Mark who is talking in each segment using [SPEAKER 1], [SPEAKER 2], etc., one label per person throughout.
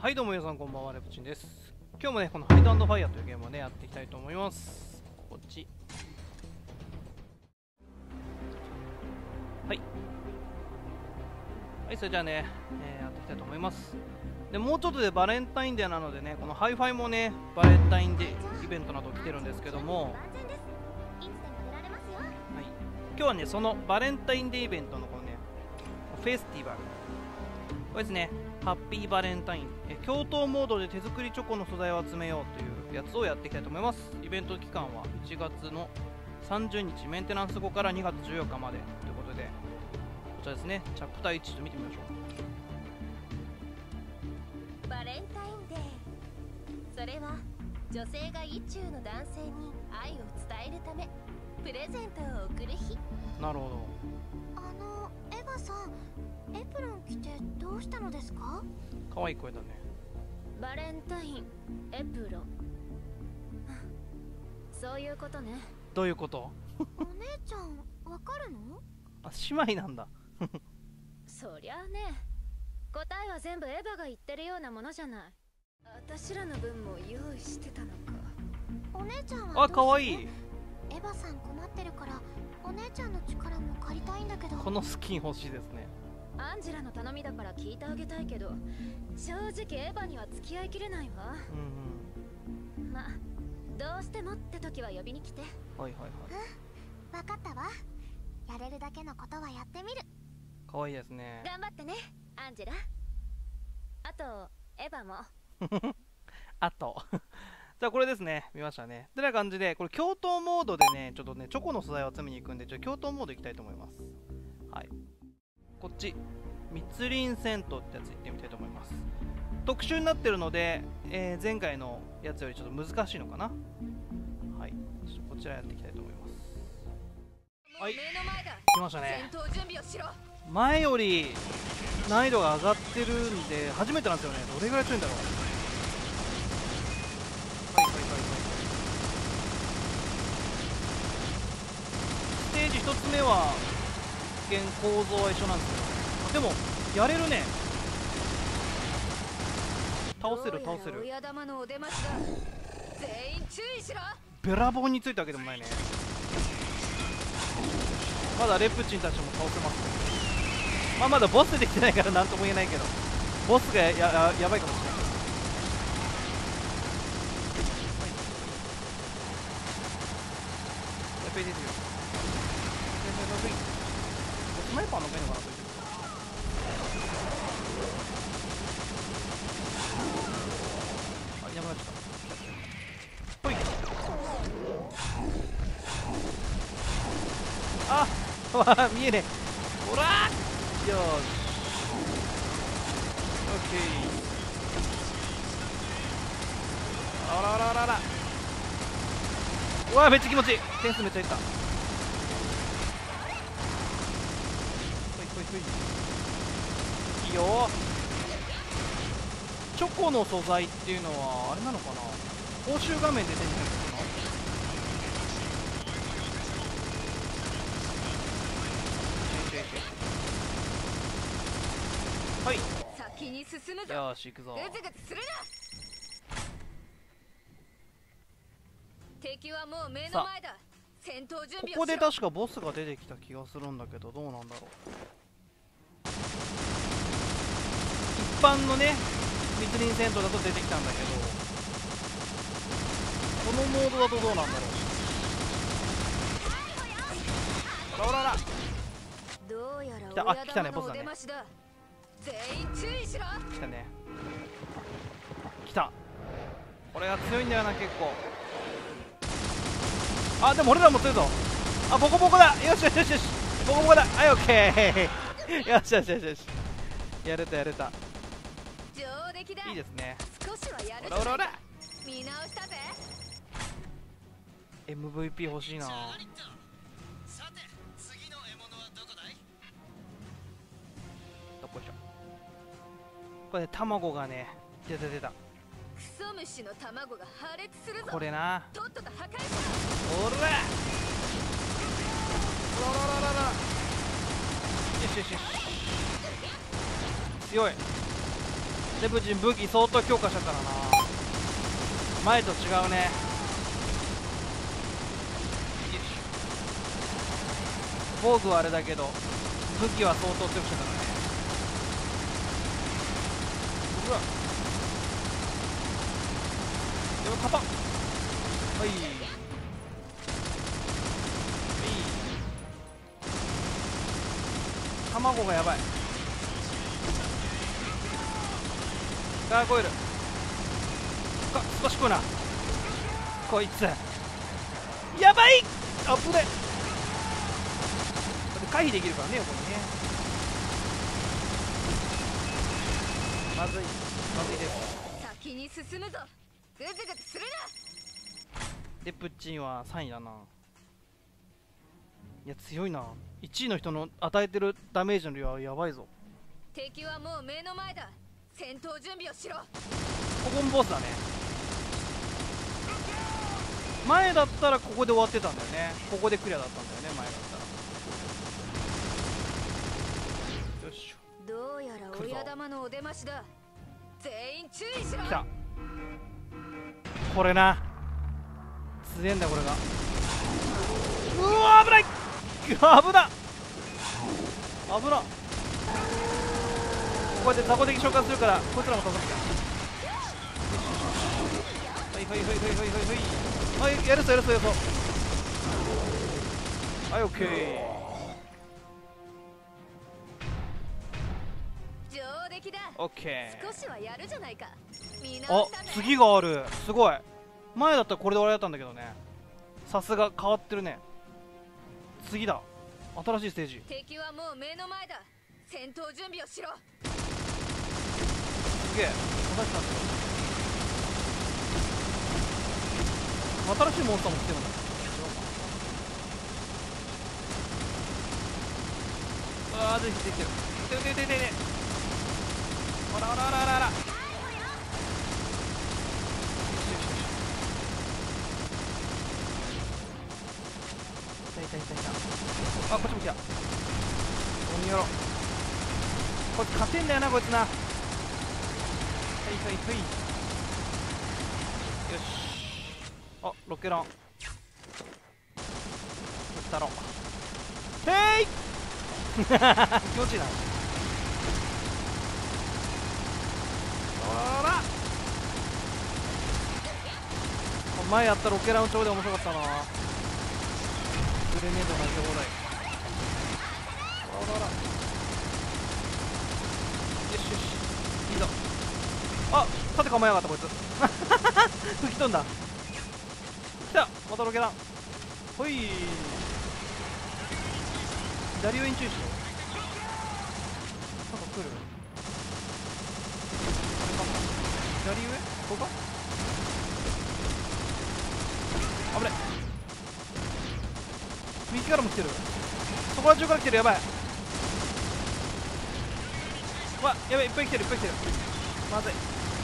[SPEAKER 1] はいどうも皆さんこんばんは、レプチンです。今日もねこのハイド&ファイヤーというゲームをねやっていきたいと思います。こっちはいはい、それじゃあね、やっていきたいと思います。でもうちょっとでバレンタインデーなのでね、このハイファイもねバレンタインデーイベントなど来てるんですけども、はい、今日はねそのバレンタインデーイベントのこのねフェスティバル、これですね、ハッピーバレンタイン、共闘モードで手作りチョコの素材を集めようというやつをやっていきたいと思います。イベント期間は1月の30日、メンテナンス後から2月14日までということで、こちらですね、チャプター1ちょっと見てみましょ
[SPEAKER 2] う。バレンタインデー、それは女性が意中の男性に愛を伝えるためプレゼントを贈る日。
[SPEAKER 1] なるほど。
[SPEAKER 2] エヴァさん、エプロン着てどうしたのですか？
[SPEAKER 1] かわいい声だね。
[SPEAKER 2] バレンタイン、エプロンそういうことね。
[SPEAKER 1] どういうこと？
[SPEAKER 2] お姉ちゃん、わかるの？
[SPEAKER 1] あ、姉妹なんだ。
[SPEAKER 2] そりゃあね、答えは全部エヴァが言ってるようなものじゃない。私らの分も用意してたのか。お姉ちゃんは
[SPEAKER 1] あ、かわいい。
[SPEAKER 2] エヴァさん困ってるからお姉ちゃんの力も借りたいんだけど。
[SPEAKER 1] このスキン欲しいですね。
[SPEAKER 2] アンジェラの頼みだから聞いてあげたいけど、正直エヴァには付き合いきれないわ。まあどうしてもって時は呼びに来て。
[SPEAKER 1] はいはいはい。
[SPEAKER 2] 分かったわ。やれるだけのことはやってみる。
[SPEAKER 1] かわいいですね。
[SPEAKER 2] 頑張ってね、アンジェラ。あとエヴァも。
[SPEAKER 1] あとじゃあこれですね、見ましたね。ってな感じで、これ共闘モードでね、ちょっとねチョコの素材を集めに行くんで、ちょっと共闘モード行きたいと思います。はい、こっち密林戦闘ってやつ行ってみたいと思います。特殊になってるので、前回のやつよりちょっと難しいのかな。はい、こちらやっていきたいと思います。はい、来ましたね。前より難易度が上がってるんで初めてなんですよね。どれぐらい強いんだろう。はいはいはいはい。ステージ1つ目は一見構造は一緒なんですけど、でもやれるね。倒せる倒せる。べらぼうについたわけでもないね。まだレプチンたちも倒せます、ね。まあまだボス出てきてないから何とも言えないけど、ボスがやばいかもしれない。やっぱり出てるよ。スナイパーの方がいいのかなと。あ、いなくなっちゃった。ほい。あっ見えねえ。ほらー、よーし、オッケー。あらあらあらあら、うわーめっちゃ気持ちいい。点数めっちゃいった。ほいほいほい、いいよ。チョコの素材っていうのはあれなのかな、報酬画面で手に入るのかな。はい、
[SPEAKER 2] 先に進むぞ。
[SPEAKER 1] よーし行くぞ。
[SPEAKER 2] グズグズするな。敵はもう目の前だ。戦闘準備をしろ。
[SPEAKER 1] ここで確かボスが出てきた気がするんだけど、どうなんだろう。一般のね密林戦闘だと出てきたんだけど、このモードだとどうなんだろう。あらあらあら、
[SPEAKER 2] どうやら
[SPEAKER 1] 来た。あ、来たね、ボスだね。
[SPEAKER 2] 全員注意しろ。
[SPEAKER 1] 来たね、来た。これが強いんだよな結構。あ、でも俺らも強いぞ。あ、ボコボコだ。よしよしよしよし、ボコボコだ。はい、オッケー。よしよしよしよし、やれたやれた。
[SPEAKER 2] 上出来だ。
[SPEAKER 1] いいですね。
[SPEAKER 2] 少しはやる。
[SPEAKER 1] おらおらおら、
[SPEAKER 2] 見直したぜ。
[SPEAKER 1] MVP 欲しいな。どこいしょ。これね、卵がね、出た出た。
[SPEAKER 2] クソ虫の卵が破裂するぞ。
[SPEAKER 1] これな。
[SPEAKER 2] とっとと破壊し
[SPEAKER 1] おら、おららららら、よしよしよし、強い。じデブジン武器相当強化したからな。前と違うね。防具はあれだけど武器は相当強くしたからね。うわっ、でもカパッ、はいはい、卵がやばい。ガーゴイルか少しこいなこいつ。やばい、あぶね。回避できるからね、横にね。まずいです。
[SPEAKER 2] 先に進むぞ。グズグズするな。
[SPEAKER 1] でプッチンは3位だな。いや強いな。1位の人の与えてるダメージの量はやばいぞ。
[SPEAKER 2] 敵はもう目の前だ。戦闘準備をしろ。
[SPEAKER 1] ここもボスだね。前だったらここで終わってたんだよね。ここでクリアだったんだよね、前だったら。よし、
[SPEAKER 2] どうやら親玉のお出ましだ。全員注意しろ。
[SPEAKER 1] 来た。これな、強えんだこれが。うわ危ない、危な危な。こうやって雑魚的召喚するからこいつらも助かった。はいはいはいはいはいはいはい、やるぞやるぞやるぞ。はい、オッケー。
[SPEAKER 2] 上出来だ。
[SPEAKER 1] オッケ
[SPEAKER 2] 少しはやるじゃないか。
[SPEAKER 1] ー。あ、次がある。すごい。前だったらこれで終わりだったんだけどね。さすが変わってるね。次だ、新しいステージ。敵
[SPEAKER 2] はもう目の前だ。戦闘準備をしろ。
[SPEAKER 1] すげえ、新しいモンスターも来てるんだ。ああ、できてるできてる。あらあらあらあらあら。いた。あ、こっちも来た。鬼やろ。こいつ勝てんだよな、こいつな。はい。よし。あ、ロケラン撃ったろ。へい気持ちいいな。あら、前やったロケラン超で面白かったな。グレネード投げ放題。あらら、よしいいぞ。あ、縦構えやがったこいつ吹き飛んだ。来た、またロケラン。ほい、左上に注意しろ。なんか来る。左上ここか。危ね、右からも来てる。そこら中から来てる。やばい。わ、やばい、いっぱい来てる。まずい。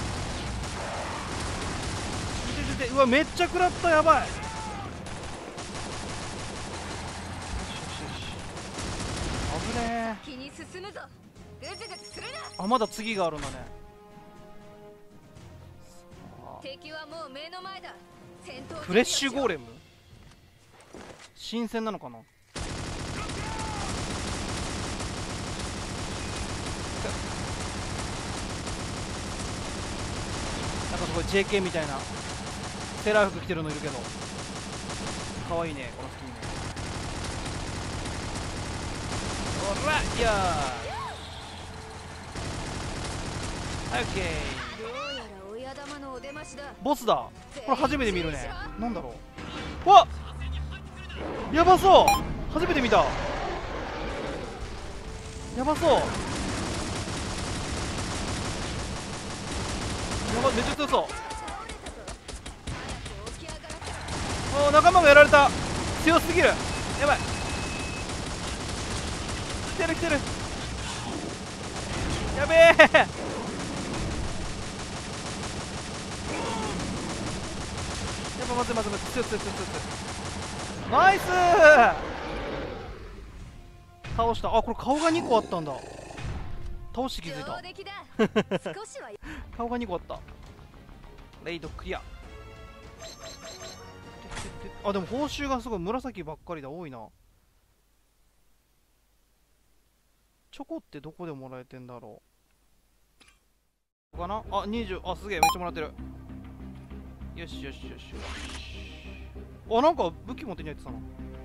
[SPEAKER 1] うわ、めっちゃ食らった。やばい。よし。危ねえ。あ、まだ次があるんだね。
[SPEAKER 2] 敵はもう目の前だ。
[SPEAKER 1] フレッシュゴーレム、新鮮なのかな。なんかすごい JK みたいなセーラー服着てるのいるけど、かわいいね、このスキンね。おら、いやー、はい、オッケー。ボスだ。これ初めて見るね。なんだろう。わっ、やばそう。初めて見た。やばそう。やば、めっちゃ強そう。お、仲間がやられた。強すぎる。やばい。来てる。やべえ。まず強い。ナイスー、倒した。あ、これ顔が2個あったんだ。 倒して気づいた。
[SPEAKER 2] 上出来だ少しは
[SPEAKER 1] 顔が2個あった。レイドクリア。あ、でも報酬がすごい紫ばっかりだ。多いな。チョコってどこでもらえてんだろうかな。あ、20。あ、すげえ、めっちゃもらってる。よしよしよしよし。あ、なんか武器持ってんやつだな。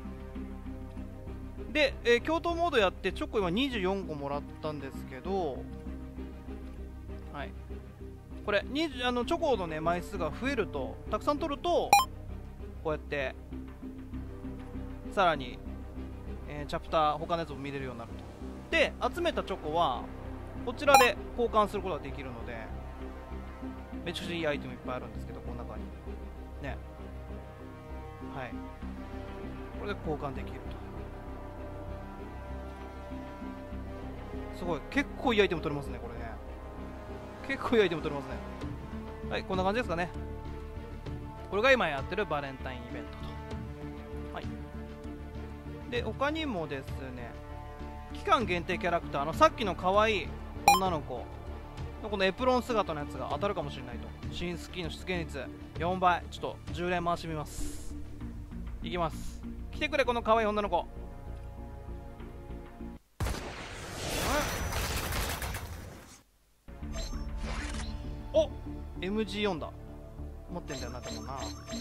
[SPEAKER 1] で、共闘モードやってチョコ今24個もらったんですけど、はい、これチョコのね枚数が増えると、たくさん取るとこうやってさらに、チャプター他のやつも見れるようになると。で、集めたチョコはこちらで交換することができるので、めちゃくちゃいいアイテムいっぱいあるんですけど、この中にね、はい、これで交換できると。すごい、結構いいアイテム取れますね、これね。結構いいアイテム取れますね。はい、こんな感じですかね。これが今やってるバレンタインイベントと。はい。で、他にもですね、期間限定キャラクターのさっきの可愛い女の子のこのエプロン姿のやつが当たるかもしれないと。新スキーの出現率4倍。ちょっと10連回してみます。いきます。来てくれ、この可愛い女の子。お、 MG4 だ。持ってんだよな、でもな。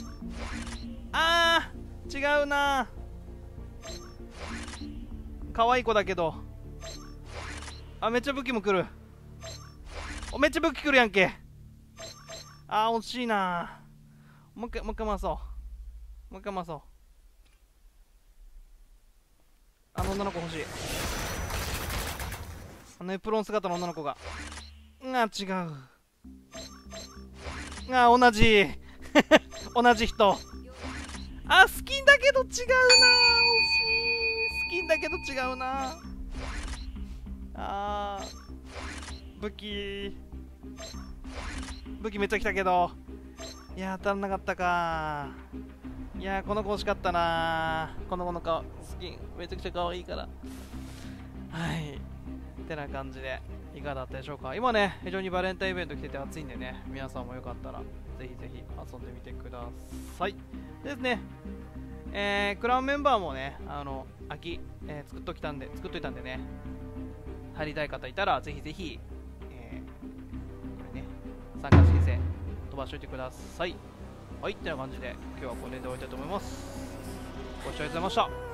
[SPEAKER 1] あー、違うな。可愛い子だけど。あ、めっちゃ武器も来る。お、めっちゃ武器来るやんけ。あー、惜しいな。もう一回回そう。もう一回回そう。あの女の子欲しい。あのエプロン姿の女の子が。違う。同じ同じ人。あ、スキンだけど違うな。惜しい。スキンだけど違うな。武器めっちゃ来たけど、いや当たらなかったか。いやこの子欲しかったな。この子のスキンめちゃくちゃ可愛いから。はい、ってな感じでいかがだったでしょうか。今ね、非常にバレンタインイベント来てて暑いんでね、皆さんもよかったらぜひぜひ遊んでみてください。ですね、クラウンメンバーもね、秋、作っといたんでね、入りたい方いたらぜひぜひ、これね、参加申請飛ばしておいてください。はい、ってな感じで今日はこれで終わりたいと思います。ご視聴ありがとうございました。